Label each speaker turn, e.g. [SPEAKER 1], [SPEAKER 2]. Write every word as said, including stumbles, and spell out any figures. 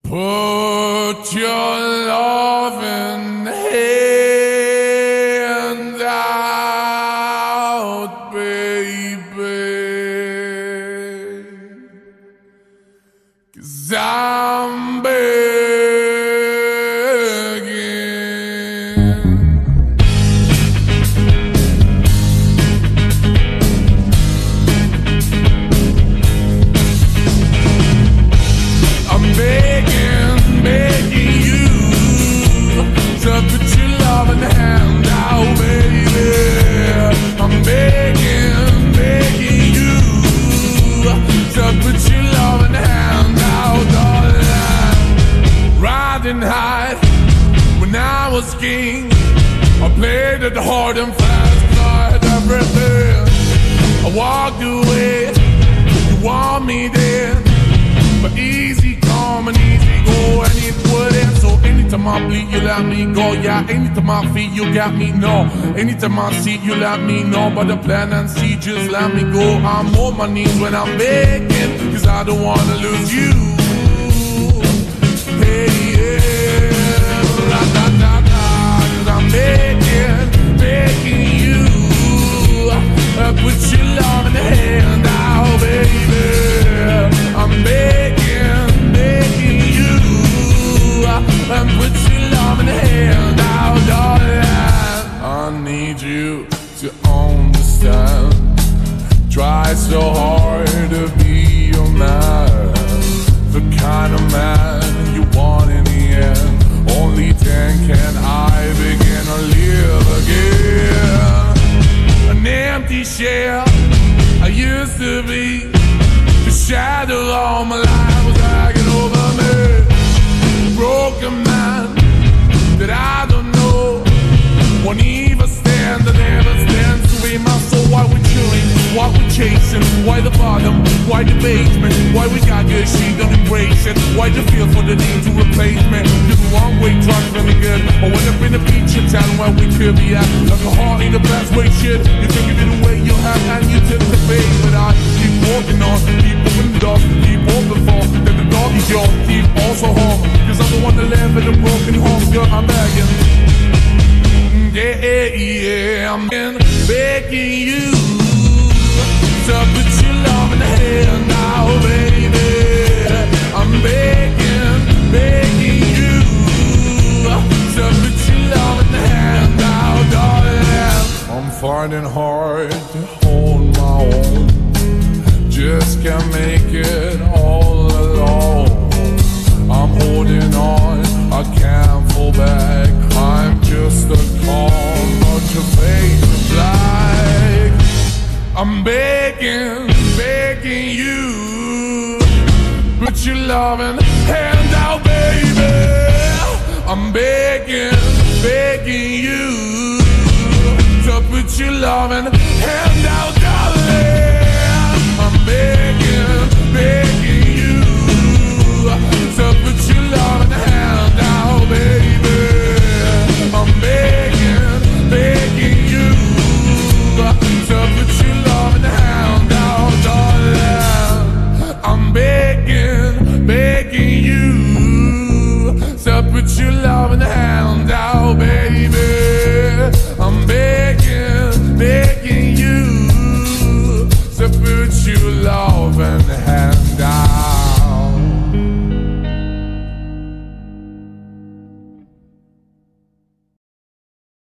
[SPEAKER 1] Put your loving hand out, baby, 'cause I'm begging. I'm begging, begging you to put your loving hand out, baby. I'm begging, begging you to put your loving hand out, darling. Riding high when I was king, I played it hard and fast, 'cause I had everything. I walked away, you want me then, but easy come and easy go, and it wouldn't. So anytime I bleed, you let me go. Yeah, anytime I feel, you got me, no. Anytime I see, you let me know. But the plan and see, just let me go. I'm on my knees when I'm begging, 'cause I don't wanna lose you. Hey, yeah, la da da da, 'cause I'm begging, begging you, uh, put your love in the hand out, baby. I'm begging, begging you, and put your love in the hand out, darling. I need you to understand. Try so hard to be your man, the kind of man you want in the end. Only then can I begin to live again. An empty shell I used to be, the shadow all my life was dragging over me. Broken man that I don't know, won't even stand, that never stands to be my soul. Why we chewing, why we chasing, why the bottom, why the basement, why we got good, she don't embrace it. Why the feel for the need to replace me? You're the wrong way, trying to be good. I went up in a feature town where we could be at, like a heart in the best way, shit. You took it away, you have, and you took the bait. But I keep walking on, keep moving the door, keep open for, that the door is yours, keep also home. 'Cause I'm the one that live in a broken home, girl, I'm begging. Yeah, yeah, I'm begging you to put your love in the hand now, baby. I'm begging, begging you to put your love in the hand now, darling. I'm finding hard to hold my own, just can't make it all alone. I'm holding on, I can't fall back. I'm just a call, not your face like. I'm begging, begging you, put your loving hand out, baby. I'm begging, begging you to put your loving hand out, darling. I'm begging, begging you to put your loving hand out, baby. I'm begging, begging you to put your loving hand out, darling. I'm begging, begging you to put your loving hand